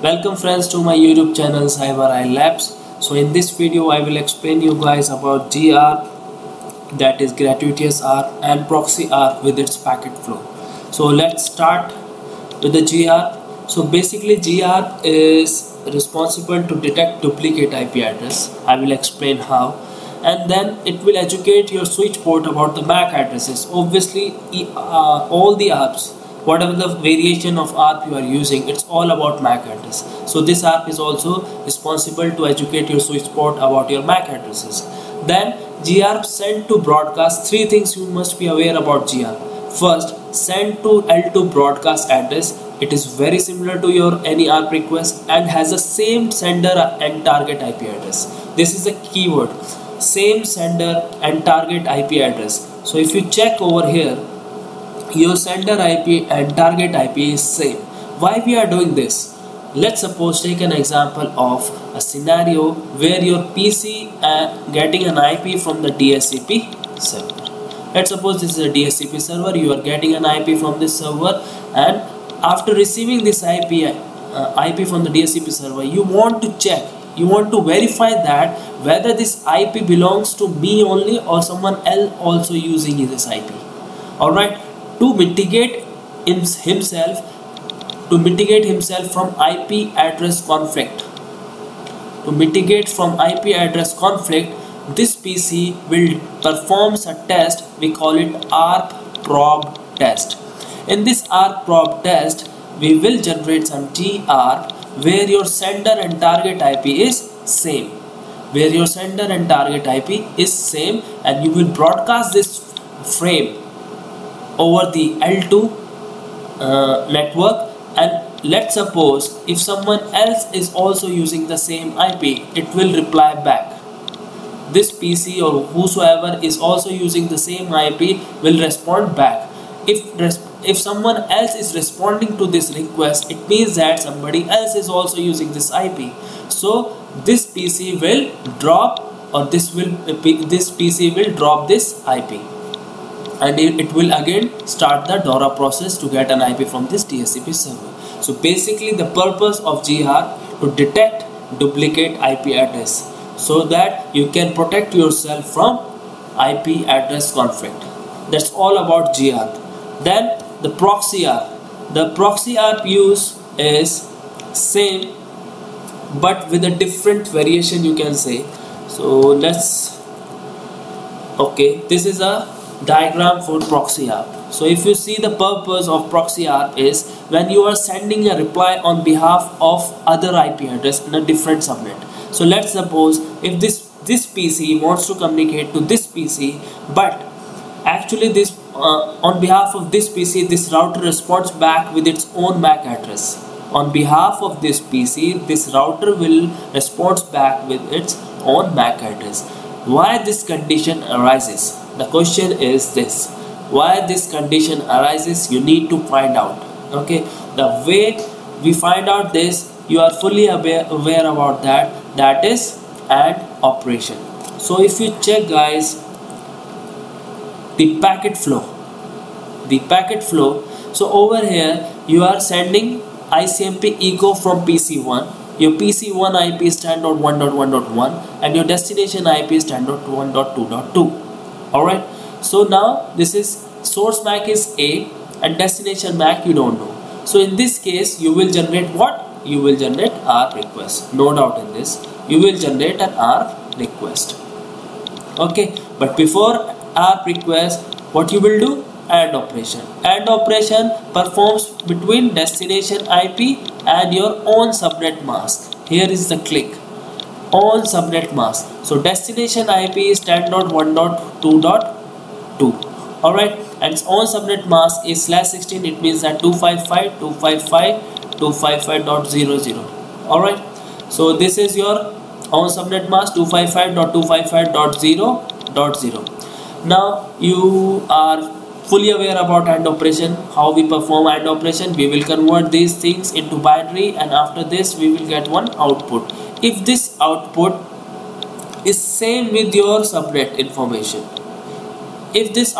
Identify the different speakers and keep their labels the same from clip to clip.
Speaker 1: Welcome friends to my YouTube channel CyberEye Labs. So in this video I will explain you guys about GR, that is gratuitous R, and proxy R with its packet flow. So let's start with the GR. So basically GR is responsible to detect duplicate IP address. I will explain how, and then it will educate your switch port about the MAC addresses. Obviously all the ARPs, whatever the variation of ARP you are using, it's all about MAC address. So this ARP is also responsible to educate your switch port about your MAC addresses. Then GR send to broadcast. Three things you must be aware about GR. First, send to L2 broadcast address. It is very similar to your any ARP request and has the same sender and target IP address. This is a keyword, same sender and target IP address. So if you check over here, your sender IP and target IP is same. Why we are doing this? Let's suppose take an example of a scenario where your PC getting an IP from the DHCP server. Let's suppose this is a DHCP server. You are getting an IP from this server, and after receiving this IP from the DHCP server, you want to check, you want to verify that whether this IP belongs to me only or someone else also using this IP. Alright, to mitigate himself from IP address conflict. To mitigate from IP address conflict, this PC will perform a test. We call it ARP probe test. In this ARP probe test, we will generate some GR where your sender and target IP is same. Where your sender and target IP is same, and you will broadcast this frame over the L2 network. And let's suppose if someone else is also using the same IP, it will reply back. This PC or whosoever is also using the same IP will respond back. If someone else is responding to this request, it means that somebody else is also using this IP. So this PC will drop, or this PC will drop this IP, and it will again start the DORA process to get an IP from this DHCP server. So basically the purpose of GR to detect duplicate IP address so that you can protect yourself from IP address conflict. That's all about GR. Then the proxy ARP. The proxy ARP use is same but with a different variation, you can say. So this is a diagram for proxy ARP. So if you see, the purpose of proxy ARP is when you are sending a reply on behalf of other IP address in a different subnet. So let's suppose if this PC wants to communicate to this PC, but actually this on behalf of this PC, this router responds back with its own MAC address. On behalf of this PC, this router will respond back with its own MAC address. Why this condition arises? The question is this: why this condition arises? You need to find out. Okay, the way we find out this, you are fully aware about that. That is AND operation. So if you check, guys, the packet flow. So over here you are sending ICMP echo from PC1. Your PC1 IP is 10.1.1.1 and your destination IP is 10.1.2.2. Alright, so now this is source MAC is A and destination MAC you don't know. So in this case you will generate what? You will generate ARP request. No doubt in this. You will generate an ARP request. Okay, but before ARP request, what you will do? AND operation. AND operation performs between destination IP and your own subnet mask. Here is the click. On subnet mask. So destination IP is 10.1.2.2. Alright, and its own subnet mask is /16. It means that 255.255.255.00. Alright, so this is your own subnet mask 255.255.0.0. Now you are fully aware about AND operation, how we perform AND operation. We will convert these things into binary, and after this we will get one output. If this output is same with your subnet information, because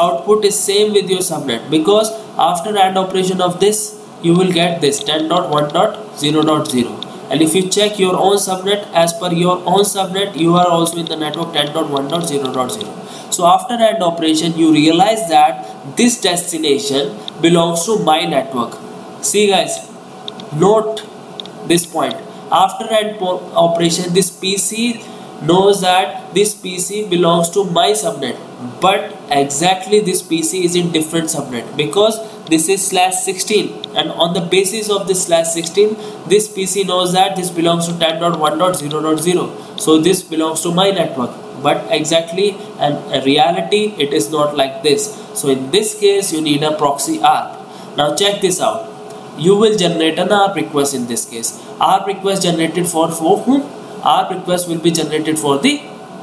Speaker 1: after AND operation of this you will get this 10.1.0.0. And if you check your own subnet, as per your own subnet, you are also in the network 10.1.0.0. So after AND operation, you realize that this destination belongs to my network. See guys, note this point. After AND operation, this PC knows that this PC belongs to my subnet, but exactly this PC is in different subnet because this is /16, and on the basis of this /16, this PC knows that this belongs to 10.1.0.0. so this belongs to my network, but exactly and in reality it is not like this. So in this case you need a proxy ARP. Now check this out. You will generate an ARP request in this case. ARP request generated for whom? ARP request will be generated for the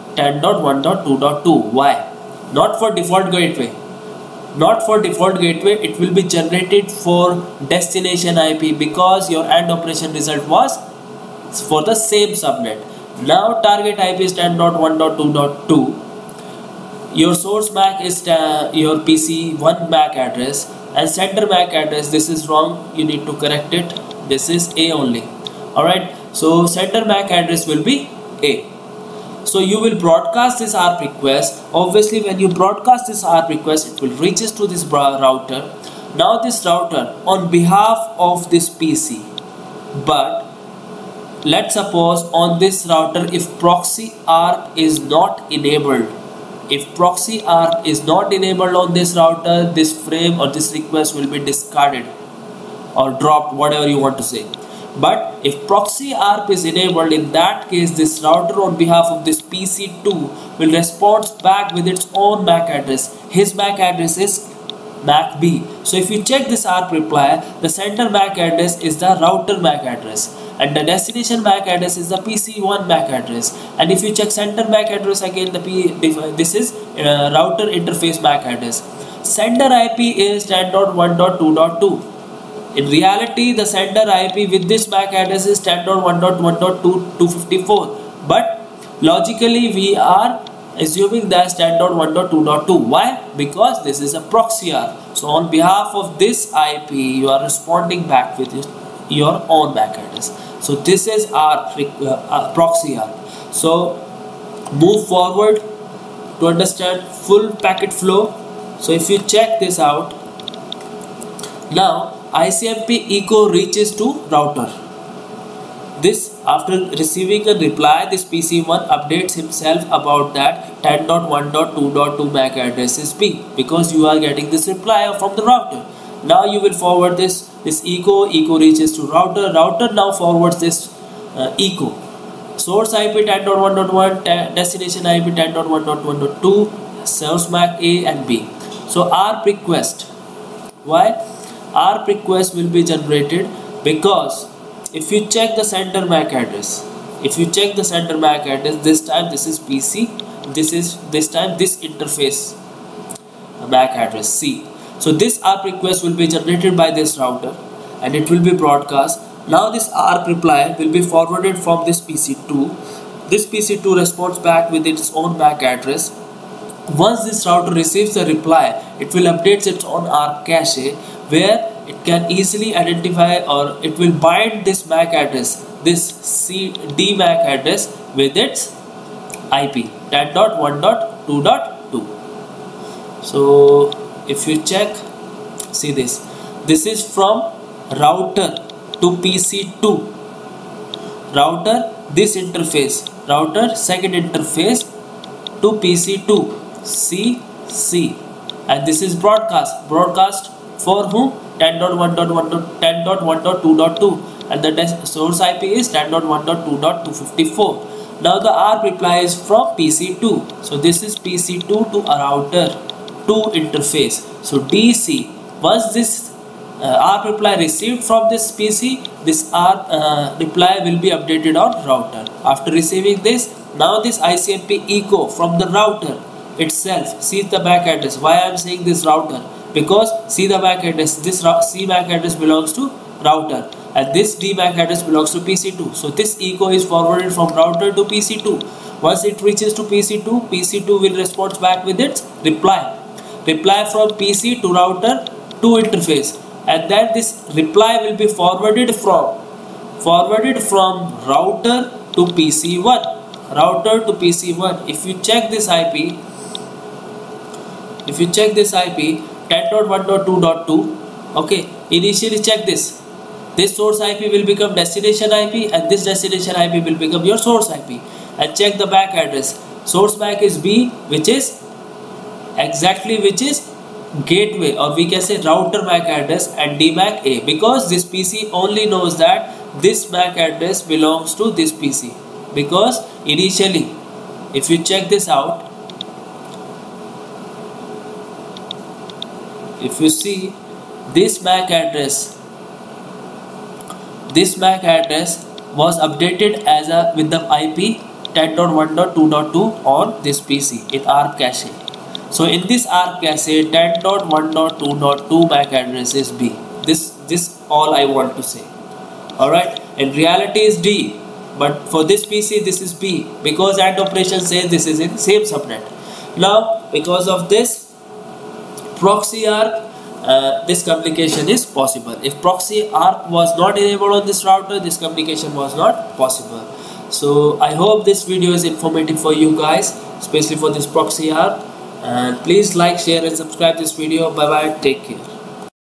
Speaker 1: 10.1.2.2. Why? Not for default gateway. Not for default gateway, it will be generated for destination IP because your AND operation result was for the same subnet. Now target IP is 10.1.2.2. Your source MAC is your PC1 MAC address, and sender MAC address, this is wrong, you need to correct it. This is A only. Alright, so sender MAC address will be A. So you will broadcast this ARP request. Obviously when you broadcast this ARP request, it will reaches to this router. Now this router on behalf of this PC, but let's suppose on this router if proxy ARP is not enabled, if proxy ARP is not enabled on this router, this frame or this request will be discarded or dropped, whatever you want to say. But if proxy ARP is enabled, in that case this router on behalf of this PC2 will respond back with its own MAC address. His MAC address is MAC B. So if you check this ARP reply, the sender MAC address is the router MAC address, and the destination MAC address is the PC1 MAC address. And if you check sender MAC address, again this is router interface MAC address. Sender IP is 10.1.2.2. In reality, the sender IP with this MAC address is 10.1.1.254, but logically we are assuming that's 10.1.2.2. Why? Because this is a proxy ARP. So on behalf of this IP, you are responding back with your own MAC address. So this is our proxy ARP. So move forward to understand full packet flow. So if you check this out, now ICMP echo reaches to router. This, after receiving a reply, this PC1 updates himself about that 10.1.2.2 MAC address is B, because you are getting this reply from the router. Now you will forward this echo reaches to router. Router now forwards this echo. Source IP 10.1.1, destination IP 10.1.1.2, source MAC A and B. So ARP request. Why? ARP request will be generated because if you check the sender MAC address, this time this is PC, this time this interface MAC address C. So this ARP request will be generated by this router and it will be broadcast. Now this ARP reply will be forwarded from this PC2. This PC2 responds back with its own MAC address. Once this router receives the reply, it will update its own ARP cache, where it can easily identify, or it will bind this MAC address, this D MAC address, with its IP 10.1.2.2. So if you check, see this is from router to PC2. Router, this interface, router second interface to PC2, C, and this is broadcast for whom? 10.1.1.10.1.2.2, and the source IP is 10.1.2.254. Now the ARP reply is from PC2. So this is PC2 to a router 2 interface. So DC. Once this ARP reply received from this PC, this ARP reply will be updated on router. After receiving this, now this ICMP echo from the router itself sees the MAC address. Why I am saying this router? Because see the MAC address, this C MAC address belongs to router and this D MAC address belongs to PC2. So this echo is forwarded from router to PC2. Once it reaches to PC2, PC2 will respond back with its reply from PC to router to interface, and then this reply will be forwarded from forwarded from router to PC1. Router to PC1. If you check this IP, 10.1.2.2, okay, initially check this. This source IP will become destination IP, and this destination IP will become your source IP. And check the MAC address. Source MAC is B, which is gateway, or we can say router MAC address, and DMAC A, because this PC only knows that this MAC address belongs to this PC. Because initially, if you check this out, if you see this MAC address was updated as with the IP 10.1.2.2 on this PC in ARP cache. So in this ARP cache, 10.1.2.2 MAC address is B. This all I want to say. Alright, in reality is D, but for this PC this is B, because AND operation says this is in same subnet. Now because of this proxy ARP, this communication is possible. If proxy ARP was not enabled on this router, this communication was not possible. So I hope this video is informative for you guys, especially for this proxy ARP. And please like, share and subscribe this video. Bye bye, take care.